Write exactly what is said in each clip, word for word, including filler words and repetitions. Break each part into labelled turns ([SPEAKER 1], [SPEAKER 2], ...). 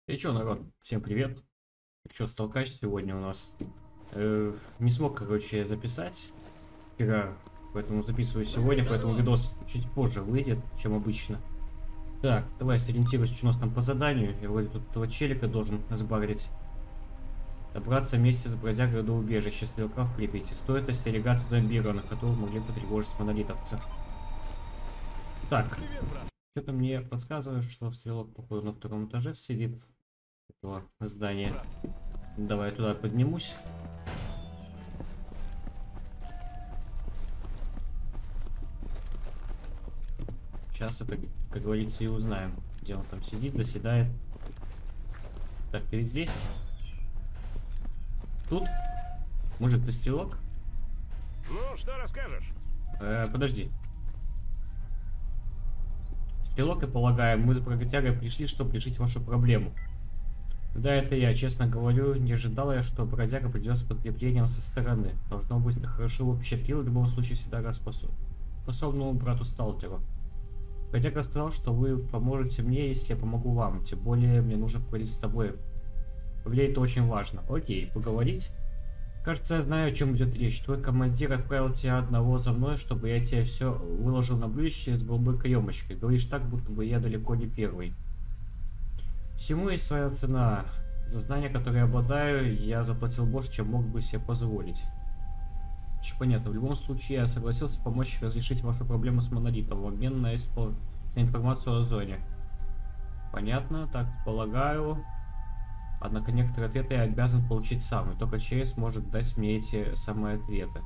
[SPEAKER 1] И чё, народ, всем привет. Чё, столкач сегодня у нас. Э, не смог, короче, записать вчера, поэтому записываю сегодня, поэтому видос чуть позже выйдет, чем обычно. Так, давай сориентируюсь, что у нас там по заданию. Я вроде тут этого челика должен сбагрить. Добраться вместе с бродягой до убежища стрелка в Припяти. Стоит остерегаться зомбированных, которых могли потревожить монолитовцы. Так, что-то мне подсказывает, что стрелок, походу, на втором этаже сидит этого здания. Давай я туда поднимусь. Сейчас это, как говорится, и узнаем, где он там сидит, заседает. Так, ты ведь здесь? Тут? Мужик, ты стрелок?
[SPEAKER 2] Ну, что расскажешь?
[SPEAKER 1] Э, подожди. Стрелок, я полагаю, мы с бродягой пришли, чтобы решить вашу проблему. Да, это я, честно говорю, не ожидала я, что бродяга придет с подкреплением со стороны. Должно быть, хорошо его впечатлил, в любом случае всегда распособ... способному брату Сталкеру. Бродяга сказал, что вы поможете мне, если я помогу вам. Тем более, мне нужно поговорить с тобой. Поговорить это очень важно. Окей, поговорить? Кажется, я знаю, о чем идет речь. Твой командир отправил тебя одного за мной, чтобы я тебе все выложил на блюдечке с голубой каемочкой. Говоришь так, будто бы я далеко не первый. Всему есть своя цена. За знания, которые я обладаю, я заплатил больше, чем мог бы себе позволить. Очень понятно. В любом случае, я согласился помочь разрешить вашу проблему с монолитом в обмен на, испол... на информацию о зоне. Понятно, так полагаю. Однако некоторые ответы я обязан получить сам, и только ЧС может дать мне эти самые ответы.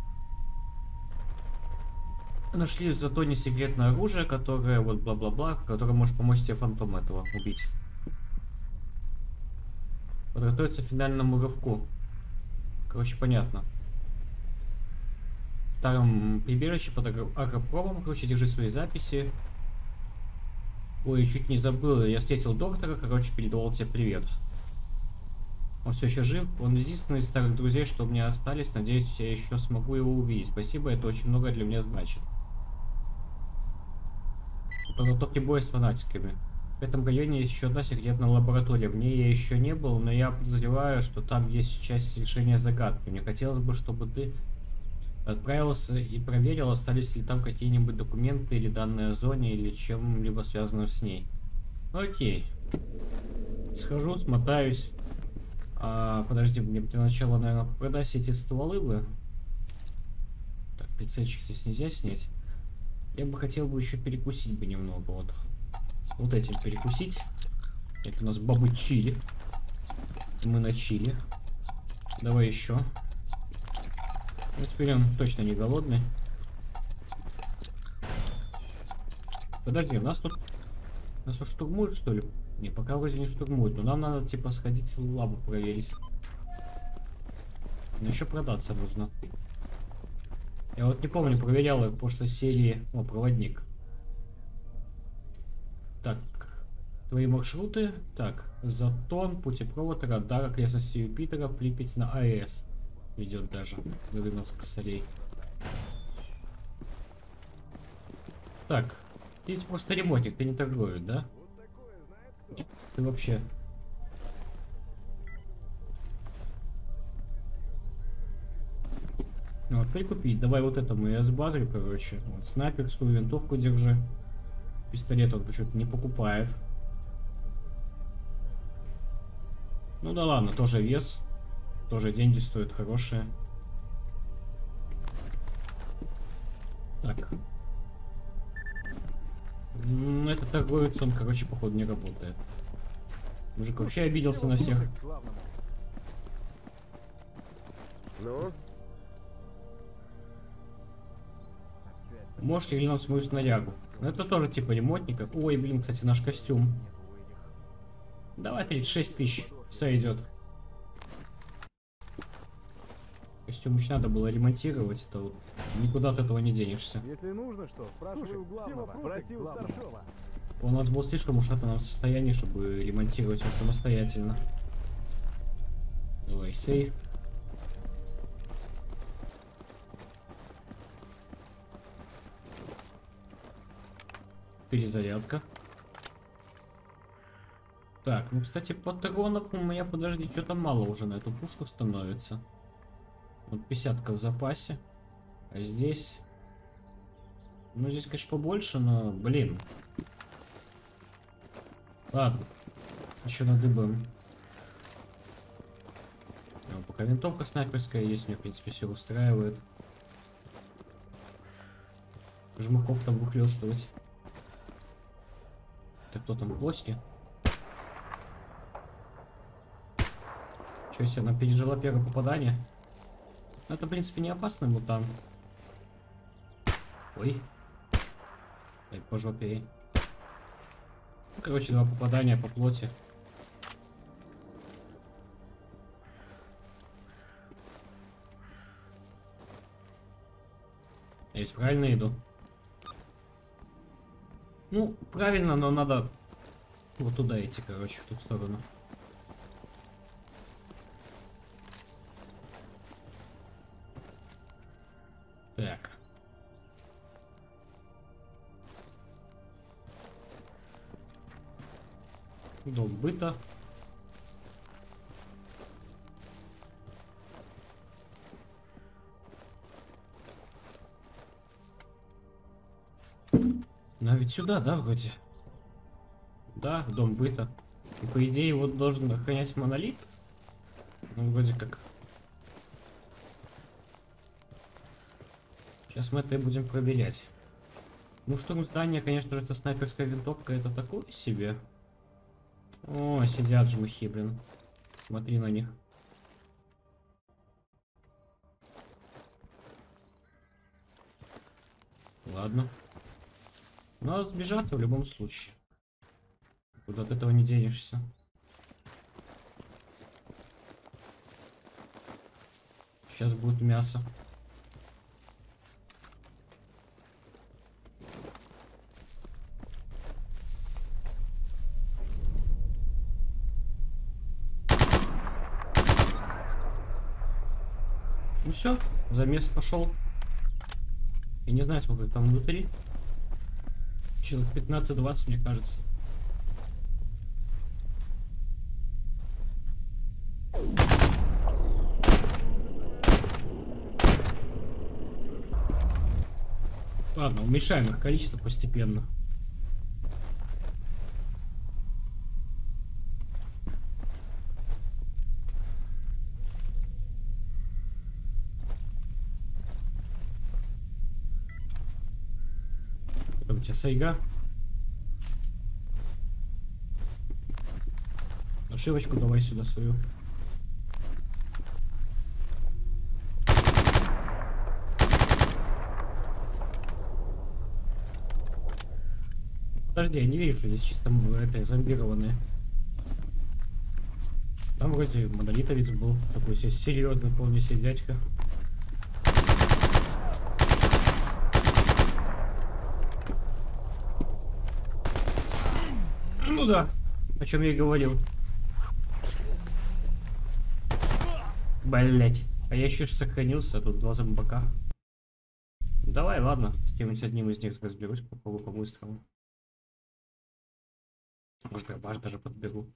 [SPEAKER 1] Нашли в Затоне секретное оружие, которое вот бла-бла-бла, которое может помочь тебе фантом этого убить. Подготовиться к финальному рывку. Короче, понятно. В старом прибежище под агропромом, короче, держи свои записи. Ой, чуть не забыл, я встретил доктора, короче, передавал тебе привет. Он все еще жив, он единственный из старых друзей, что у меня остались, надеюсь, я еще смогу его увидеть. Спасибо, это очень много для меня значит. Подготовки боя с фанатиками. В этом районе есть еще одна секретная лаборатория. В ней я еще не был, но я подозреваю, что там есть часть решения загадки. Мне хотелось бы, чтобы ты отправился и проверил, остались ли там какие-нибудь документы или данные о зоне, или чем-либо связанным с ней. Окей. Схожу, смотаюсь. А, подожди, мне для начала, наверное, продать эти стволы бы. Так, прицельчик здесь нельзя снять. Я бы хотел бы еще перекусить бы немного. Вот, вот этим перекусить. Это у нас бабы чили. Мы на чили. Давай еще. Ну, теперь он точно не голодный. Подожди, у нас тут... Нас тут штурмуют, что ли? Не, пока вроде не штурмуют. Но нам надо, типа, сходить в лабу проверить. Но еще продаться нужно. Я вот не помню, проверял я в прошлой серии... О, проводник. Так. Твои маршруты. Так. Затон, путепровод, радар, окрестности Юпитера, Припять на АЭС. Ведет даже. Ведут нас к солей. Так. Ты ведь просто ремонтик, ты не торгуешь, да? Нет, ты вообще... Ну, вот прикупить. Давай вот это мы я сбагрю, короче. Вот, снайперскую винтовку держи. Пистолет он почему-то не покупает. Ну да ладно, тоже вес. Тоже деньги стоят хорошие. Так. Ну, этот торговец, он, короче, походу не работает. Мужик вообще обиделся на всех.
[SPEAKER 2] Ну?
[SPEAKER 1] Можете глянуть мою снарягу. Ну, это тоже типа ремонтника. Ой, блин, кстати, наш костюм. Давай тридцать шесть тысяч. Сойдет. Костюм очень надо было ремонтировать. Это вот никуда от этого не денешься.
[SPEAKER 3] Если нужно что, спрашивай у главного, проси у старшего.
[SPEAKER 1] Он у нас был слишком ушатанном состоянии, чтобы ремонтировать его самостоятельно. Давай, сейф. Перезарядка. Так, ну, кстати, патронов у меня, подожди, что-то мало уже на эту пушку становится. Вот пятьдесятка в запасе. А здесь... Ну, здесь, конечно, побольше, но, блин. Ладно. Еще надыбаем. А, пока винтовка снайперская есть, мне, в принципе, все устраивает. Жмаков там выхлестывать. Так, кто там в площади? Че себе, она пережила первое попадание? Это, в принципе, не опасный мутант. Ой. Эй, по жопе. Ну, короче, два попадания по плоти. Я ведь правильно иду? Ну, правильно, но надо вот туда идти, короче, в ту сторону. Так. Дом быта. Ну, а ведь сюда, да, вроде? Да, дом быта. И по идее его должен охранять монолит. Ну, вроде как. Сейчас мы это и будем проверять. Ну, штурм здания, конечно же, со снайперской винтовкой это такое себе. О, сидят жмыхи, блин. Смотри на них. Ладно. Надо сбежать в любом случае. Куда от этого не денешься. Сейчас будет мясо. Ну все, замес пошел. Я не знаю, сколько там внутри. Человек пятнадцать-двадцать, мне кажется. Ладно, уменьшаем их количество постепенно. У тебя сайга. Нашивочку давай сюда свою. Подожди, я не вижу, здесь чисто это зомбированные. Там вроде монолитовец был, такой себе серьезный, вполне себе дядька. Ну да, о чем я и говорил. Блять, а я еще сохранился, а тут два зомбака. Давай, ладно, с кем-нибудь одним из них разберусь, попробую по-быстрому. Может, грабаш даже подберу.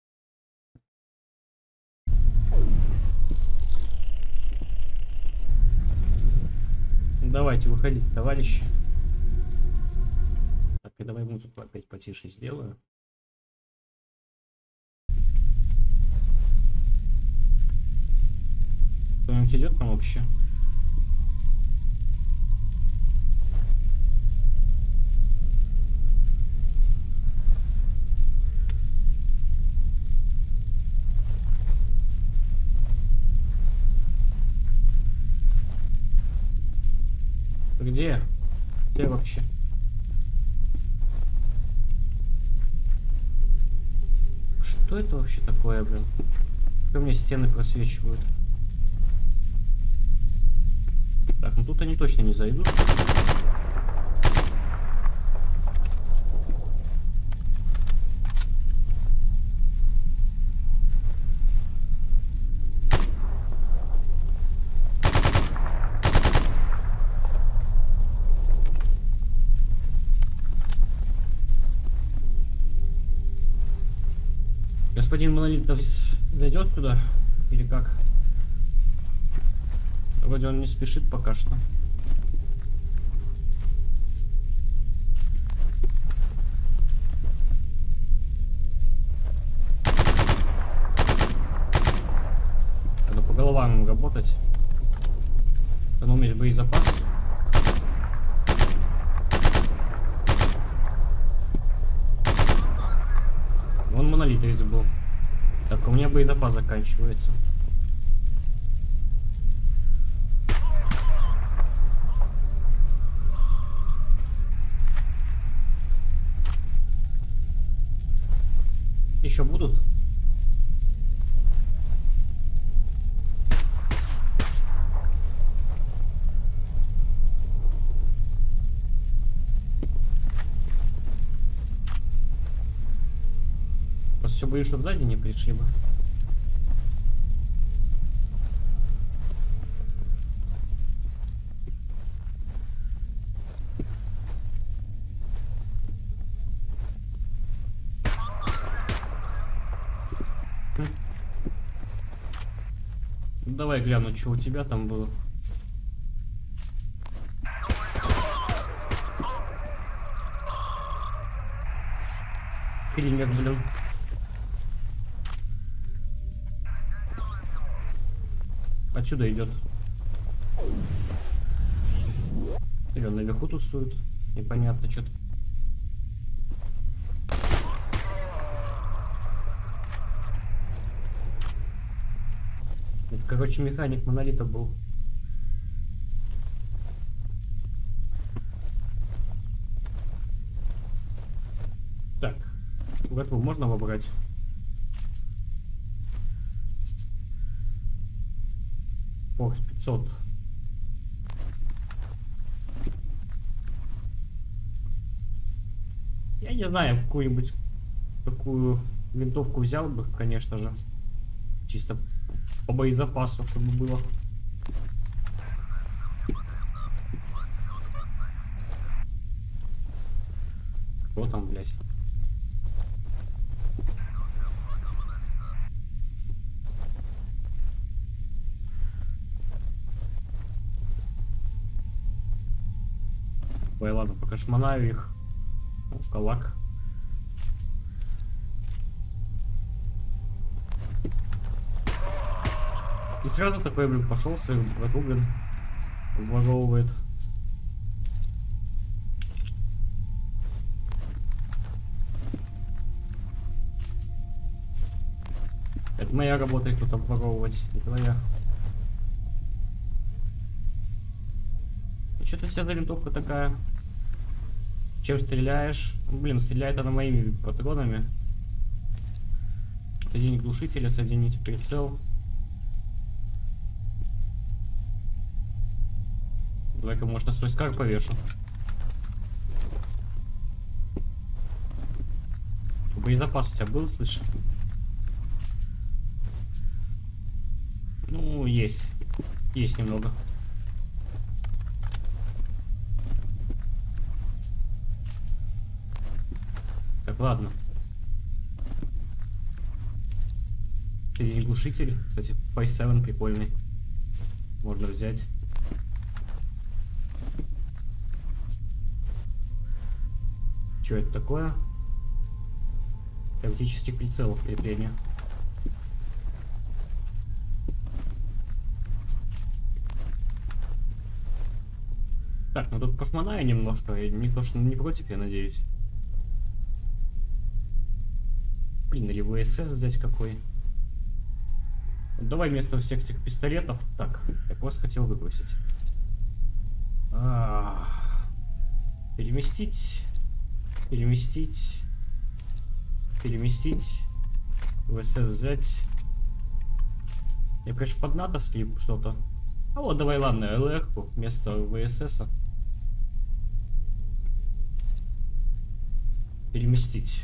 [SPEAKER 1] Давайте, выходите, товарищи. Так, и давай музыку опять потише сделаю. Кто-нибудь идет там вообще? Где? Где вообще? Что это вообще такое, блин? Как у меня стены просвечивают? Так, ну тут они точно не зайдут. один монолит зайдет туда? Или как? Вроде он не спешит пока что. Надо по головам работать. Надо уметь боезапас. Вон монолит был. Так, у меня боезапас заканчивается. Еще будут? Просто все боюсь, чтобы сзади не пришли бы. Давай гляну, что у тебя там было. Клинер, блин. Отсюда идет. Или он наверху тусует. Непонятно что-то. Короче, механик монолита был. Так, готово, можно выбрать? Ох, пятьсот. Я не знаю, какую-нибудь такую винтовку взял бы, конечно же. Чисто по боезапасу, чтобы было. Кто там, блядь? Ой, ладно, пока шмонаю их. О, калак. И сразу такой, блин, пошел свою брату, блин, обворовывает. Это моя работа их тут обворовывать, не твоя. И что-то вся за винтовка такая. Чем стреляешь? Блин, стреляет она моими патронами. Соединить глушителя, соединить прицел. Давай-ка, может, на свой скар повешу. Боезапас у тебя был, слышишь? Ну, есть. Есть немного. Так, ладно. Глушитель. Кстати, файв севен прикольный. Можно взять. Что это такое? Оптический прицел крепления. Так, ну тут пошмонаю немножко. Никто ж не против, я надеюсь. Блин, или ВСС здесь какой. Вот давай вместо всех этих пистолетов. Так, я просто хотел выбросить. А -а -а. Переместить. Переместить. Переместить. ВСС взять. Я, конечно, под натовский что-то. А вот давай, ладно, ЛР-ку вместо ВСС-а. Переместить.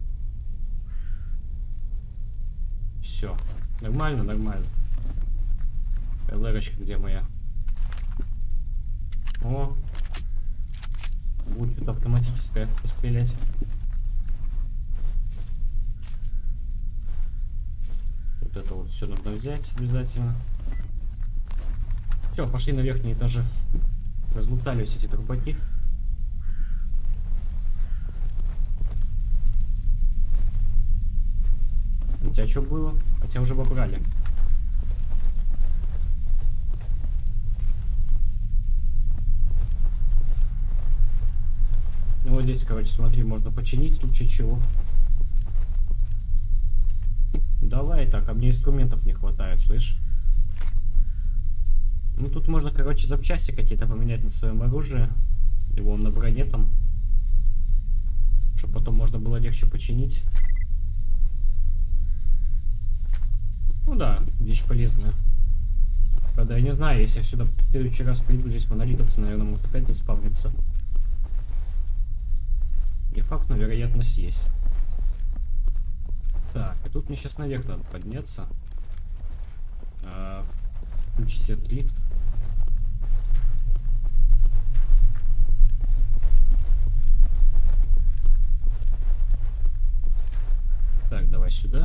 [SPEAKER 1] Все. Нормально, нормально. ЛР-очка где моя? О. Будет что-то автоматическое. автоматическое. Пострелять. Вот это вот все нужно взять обязательно. Все, пошли на верхние этажи. Разлутали все эти трупаки. У тебя что было? А тебя уже побрали. Ну вот здесь, короче, смотри, можно починить в случае чего. Давай так, а мне инструментов не хватает, слышь? Ну тут можно, короче, запчасти какие-то поменять на своем оружии. Или вон на броне там. Чтобы потом можно было легче починить. Ну да, вещь полезная. Правда, я не знаю, если я сюда в следующий раз приду, здесь монолитовцы, наверное, может опять заспавниться. Не факт, но вероятность есть. Так, и тут мне сейчас наверх надо подняться. А, включить этот лифт. Так, давай сюда.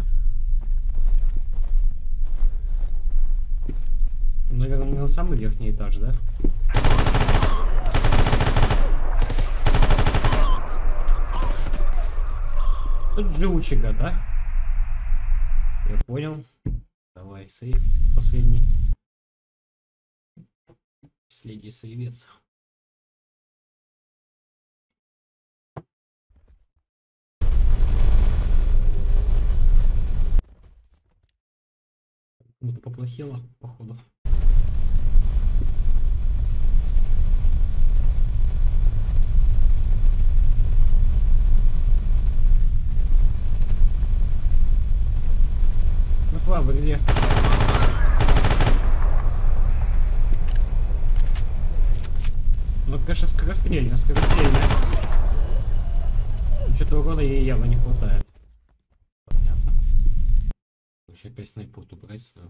[SPEAKER 1] Наверное, на самый верхний этаж, да? Тут живучий гад, да? Я понял. Давай, сейв последний. Последний сейвец. Кому-то поплохело, походу. Ну, слава, где? Ну, конечно, скорострельно, скорострельно. Ну, что-то урона ей явно не хватает. Понятно. Вообще опять снайпу убрать свою.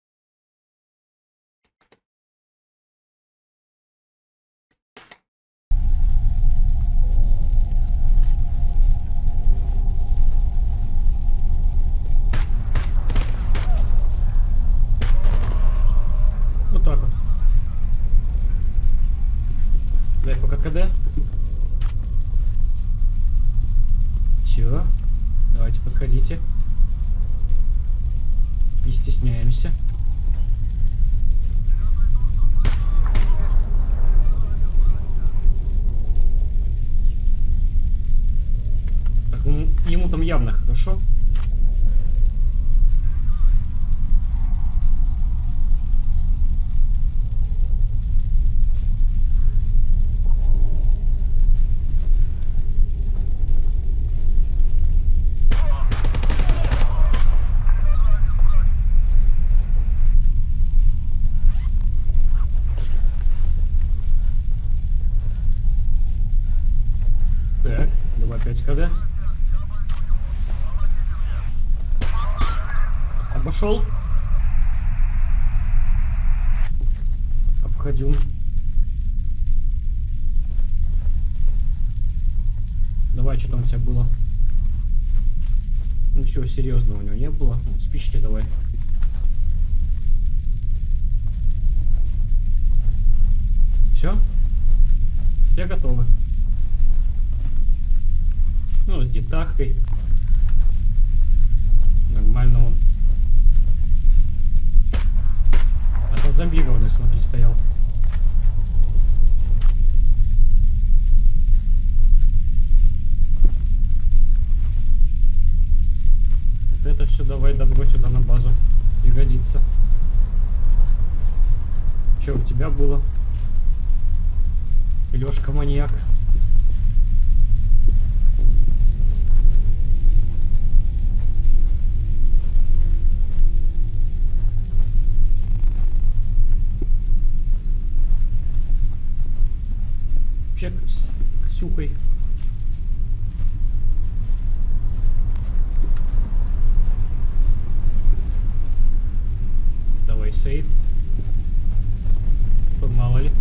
[SPEAKER 1] Вот так вот. Дай пока КД. Все. Давайте подходите. Не стесняемся. Так, ему, ему там явно хорошо. Так, давай опять КД. Обошел. Обходил. Давай, что там у тебя было? Ничего серьезного у него не было. Спички давай. Все? Все готовы. Ну, с детахкой. Нормально он. А тот зомбированный, смотри, стоял. Вот это все давай добро сюда на базу. Пригодится. Что у тебя было? Лёшка маньяк. Чек с Ксюхой. Давай сейф. Мало ли.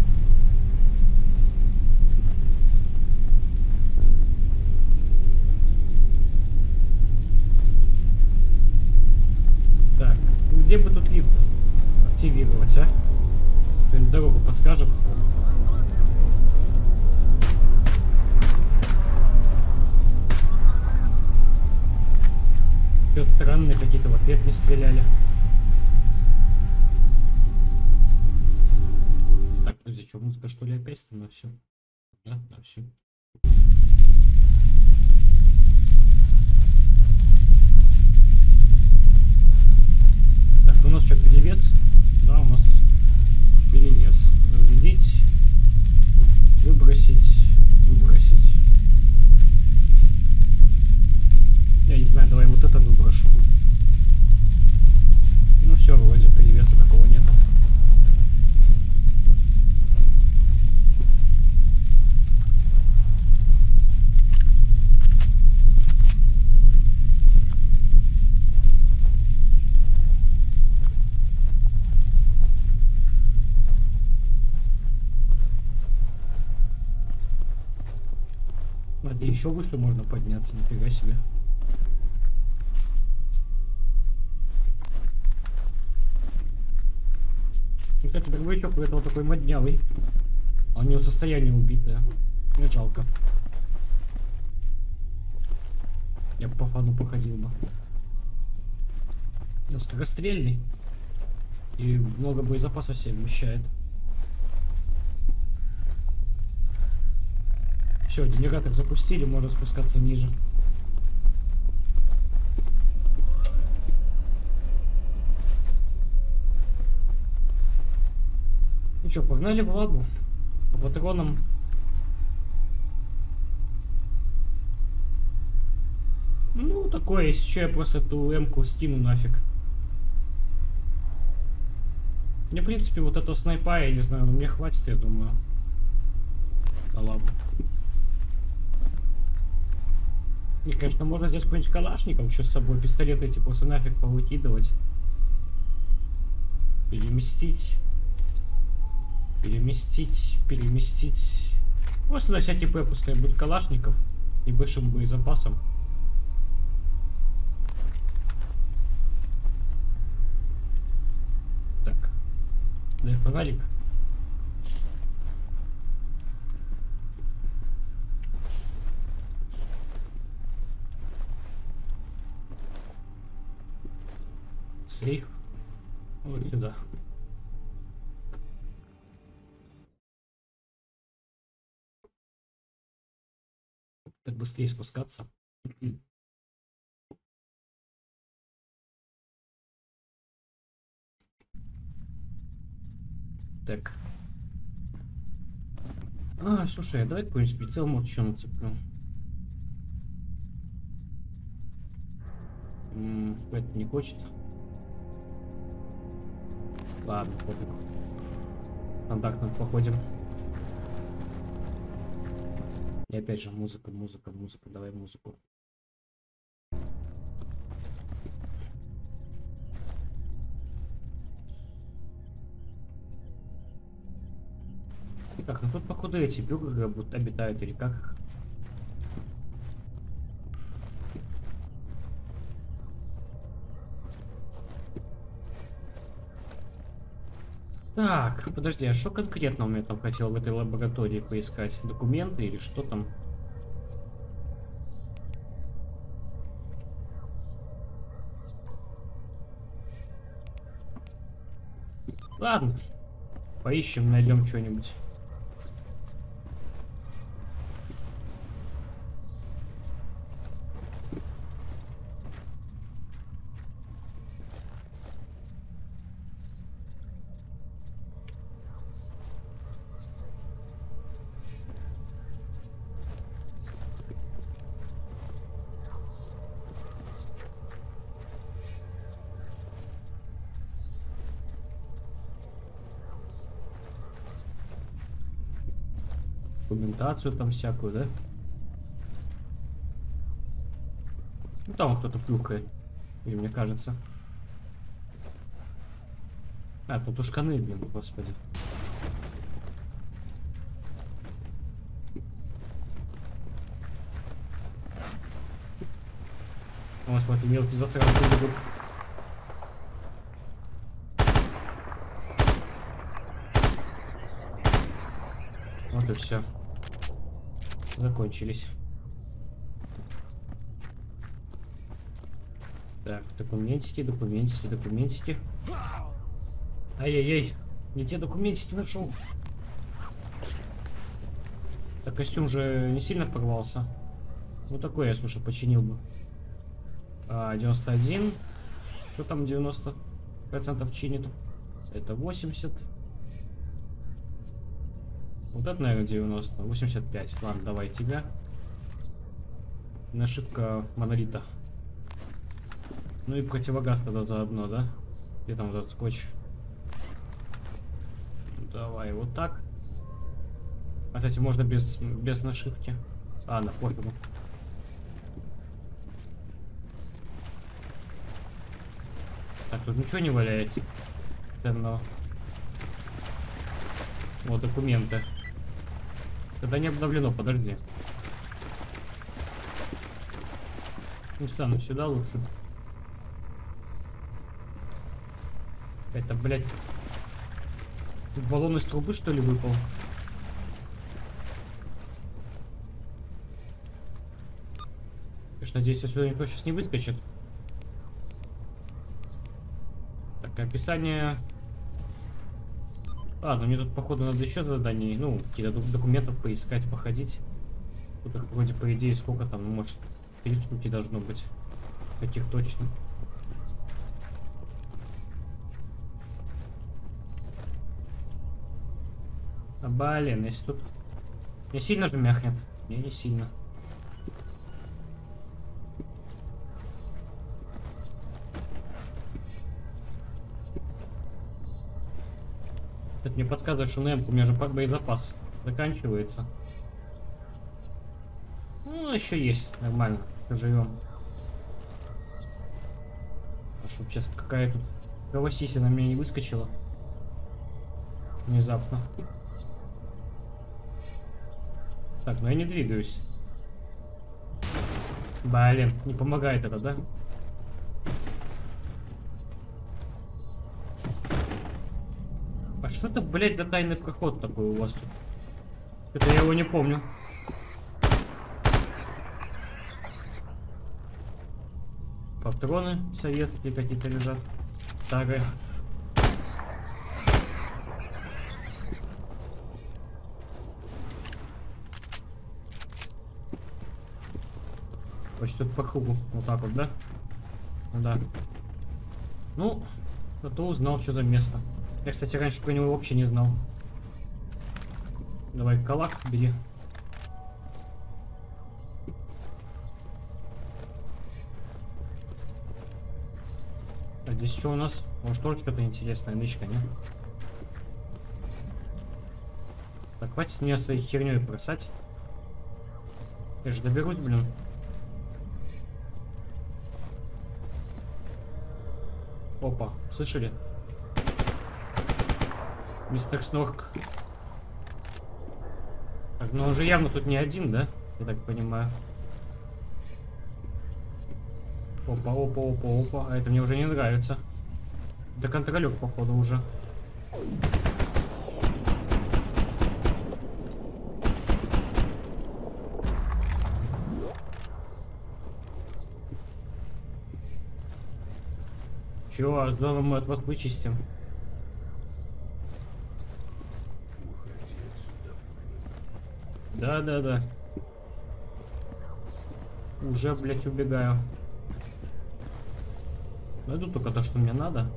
[SPEAKER 1] Так. Где бы тут лифт активировать, а? Кто-нибудь дорогу подскажет? Все странные какие-то, в ответ не стреляли. Так, подожди, что, музыка что ли опять на все? Да, на все. Так, у нас что, перевес? Да, у нас перевес. Разрядить, выбросить, выбросить. Я не знаю, давай вот это выброшу. Ну все, вроде перевеса такого нету. Надеюсь, еще выше можно подняться, нифига себе. Кстати, дробовичок у этого такой моднявый. А у него состояние убитое. Мне жалко. Я бы по фану походил бы. Он скорострельный. И много боезапаса себе вмещает. Все, генератор запустили, можно спускаться ниже. Ну что, погнали в лабу по патронам. Ну, такое, если что, я просто эту эмку скину нафиг. Мне, в принципе, вот этого снайпа, я не знаю, но мне хватит, я думаю. На лабу. И, конечно, можно взять какой-нибудь калашников еще с собой, пистолеты эти просто нафиг повыкидывать. Переместить. Переместить, переместить. Просто на всякий п пускай будет калашников и большим боезапасом. Так. Дай фонарик. Сейф. Вот сюда. Так быстрее спускаться. Так. А, слушай, давай какой-нибудь прицел, может, еще нацеплю. М-м, это не хочет. Ладно, пофиг. Стандартно походим. И опять же музыка, музыка, музыка. Давай музыку. Так, ну тут походу эти бюргеры будут обитают или как? Так, подожди, а что конкретно он мне там хотел в этой лаборатории поискать? Документы или что там? Ладно, поищем, найдем что-нибудь. Документацию там всякую, да? Ну там кто-то плюхает, или мне кажется. А, тут ушканы, блин, господи. У нас вот мелкий зацарапан. Вот и все. Закончились. Так, документики, документики, документики. Ай-яй-яй, не те документики нашел. Так, костюм же не сильно порвался. Ну такой я, слушай, починил бы. А, девяносто один. Что там девяносто процентов чинит? Это восемьдесят. Вот это, наверное, девяносто. восемьдесят пять. Ладно, давай тебя. Нашивка монолита. Ну и противогаз тогда заодно, да? Где там вот этот скотч? Давай вот так. А, кстати, можно без, без нашивки. А, на пофигу. Так, тут ничего не валяется. Ценного. Вот документы. Когда не обновлено, подожди. Ну, стану сюда лучше. Это, блядь, баллон из трубы, что ли, выпал? Конечно, надеюсь, сюда никто сейчас не выскочит. Так, описание. А, ну мне тут, походу, надо еще заданий, ну, какие-то документов поискать, походить. Тут их вроде, по идее, сколько там, ну, может, три штуки должно быть. Каких точно. А, блин, если тут... Не сильно же мягнет? Не, не сильно. Это мне подсказывает, что на М-ку у меня же боезапас заканчивается. Ну, еще есть. Нормально. Живем. А чтоб сейчас какая тут кровосися на меня не выскочила. Внезапно. Так, ну я не двигаюсь. Блин, не помогает это, да? А что это, блядь, за тайный проход такой у вас тут? Это я его не помню. Патроны советские какие-то лежат. Старые. Почти тут по кругу. Вот так вот, да? Да. Ну, зато узнал, что за место. Я, кстати, раньше про него вообще не знал. Давай, калак бери. А здесь что у нас? Может, тоже что-то интересное, нычка, не? Так, хватит меня своей херней бросать. Я же доберусь, блин. Опа, слышали? Мистер Снорк. Так, ну он же явно тут не один, да? Я так понимаю. Опа, опа, опа, опа. А это мне уже не нравится. Да контролер, походу, уже. Чего, а здорово мы от вас вычистим. Да, да, да. Уже, блядь, убегаю. Найду только то, что мне надо.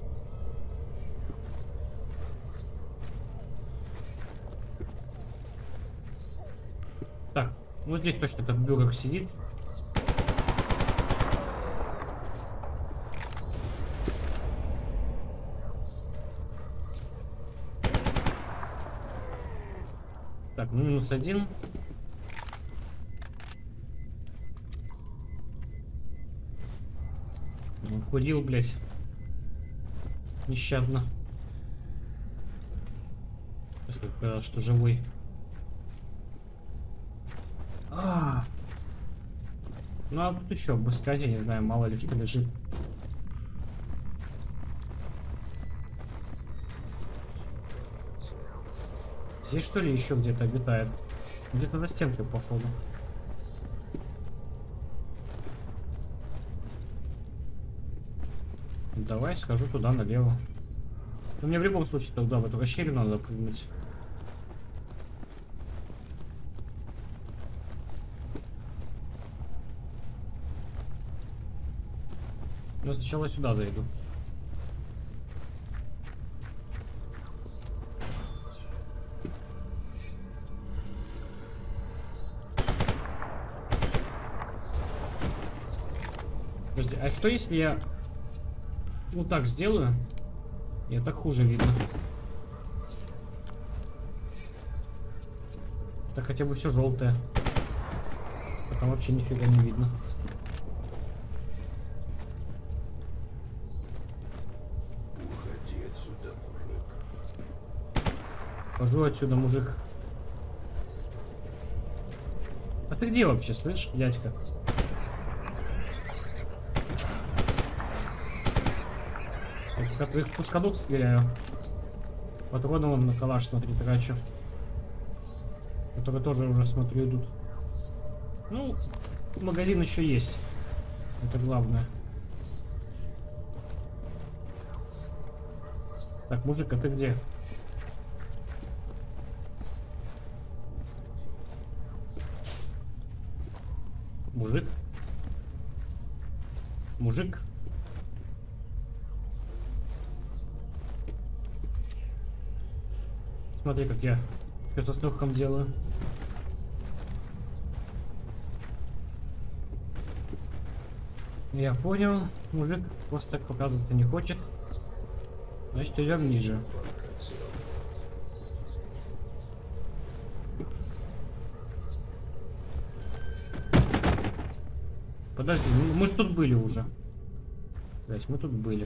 [SPEAKER 1] Так, вот здесь точно этот бюрок сидит. Так, ну минус один. Ходил, блядь. Нещадно. Сказал, что живой. А -а -а. Ну а тут еще обыскать, я не знаю, мало ли что лежит. Здесь что ли еще где-то обитает? Где-то за стенкой, походу. Давай схожу туда налево. Но мне в любом случае туда, в эту расщелину надо прыгнуть. Но сначала сюда зайду. Подожди, а что если я вот так сделаю? И так хуже видно. Так хотя бы все желтое. А там вообще нифига не видно.
[SPEAKER 2] Уходи отсюда, мужик.
[SPEAKER 1] Хожу отсюда, мужик. А ты где вообще, слышь, дядька? Я твоих пушкадук стреляю. Патроны вон на калаш, смотри, трачу. Которые тоже уже, смотрю, идут. Ну, магазин еще есть. Это главное. Так, мужик, а ты где? Мужик? Мужик? Смотри, как я что-то с легком делаю. Я понял. Мужик просто так показывать не хочет. Значит, идем ниже. Подожди, мы же тут были уже. То есть мы тут были.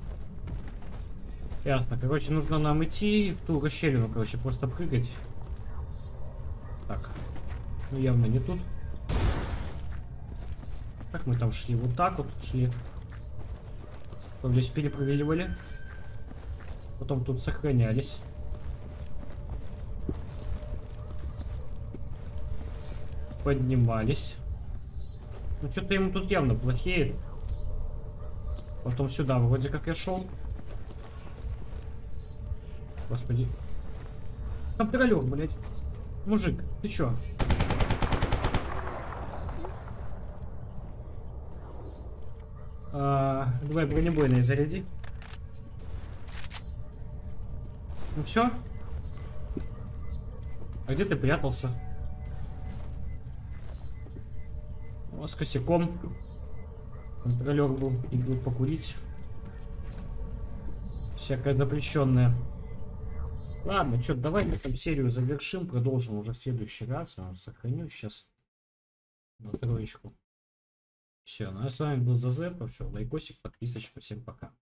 [SPEAKER 1] Ясно. Короче, нужно нам идти в ту расщелину, короче, просто прыгать. Так. Ну, явно не тут. Так, мы там шли вот так вот, шли. Потом здесь перепрыгивали. Потом тут сохранялись. Поднимались. Ну, что-то ему тут явно плохеет. Потом сюда вроде как я шел. Господи. Контролер, блять. Мужик, ты чё? А, давай бронебойные заряди. Ну все. А где ты прятался? О, с косяком. Контролер был. Идут покурить. Всякое запрещенное. Ладно, что, давай мы там серию завершим, продолжим уже в следующий раз. Я сохраню сейчас на троечку. Все, ну а с вами был Зазепа. Все, лайкосик, подписочка, всем пока.